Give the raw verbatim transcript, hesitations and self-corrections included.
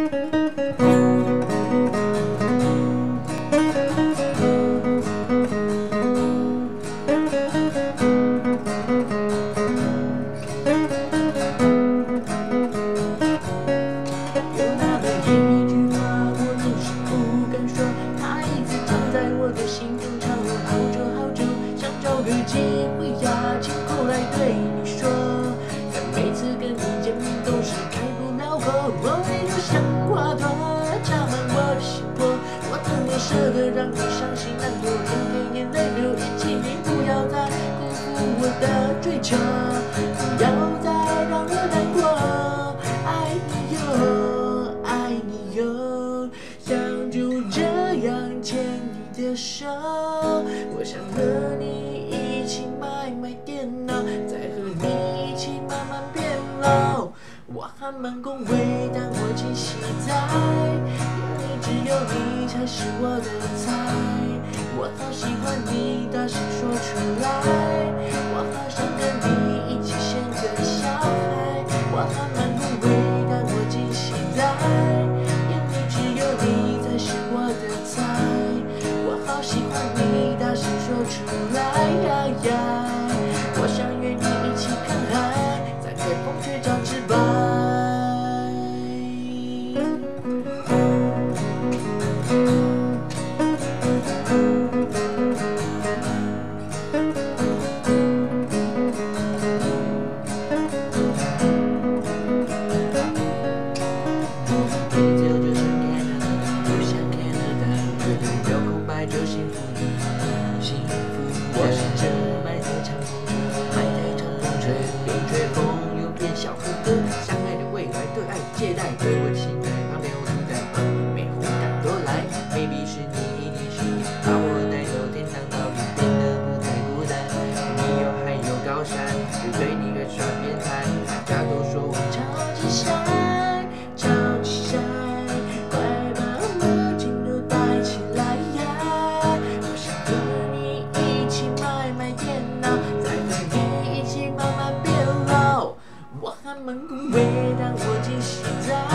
机会呀，亲口来对你说，但每次跟你见面总是开不了口，我你就像花朵，插满我的心窝，我怎么舍得让你伤心难过，天天眼泪流，一起你不要再辜负我的追求，不要再让我难过，爱你哟，爱你哟，想就这样牵你的手，我想和你一起买买电脑，再和你一起慢慢变老。我还蛮恭维，但我惊喜在，眼里只有你才是我的菜。我好喜欢你，大声说出来。我好想跟你一起生个小孩。我还蛮恭维，但我惊喜在，眼里只有你才是我的菜。我好喜欢你，大声说出来。我想约你一起看海，在北风吹长翅膀。自由就像 Canada， 就像 Canada， 有空白就幸福的幸福。我是只埋在长空中，埋在长风吹，边吹风又边小呵呵。相爱的未来，对爱的借贷，对我的心在旁边我住在旁边，没红胆多来。Maybe 是你，一定是你，把我带走天堂岛屿，变得不再孤单。你有海有高山，只对你个耍变态，大家都说我超级帅，超级帅，快把墨镜都戴起来呀！我想和你一起买买电脑，再和你一起慢慢变老。我还蛮恭维，但我惊喜在，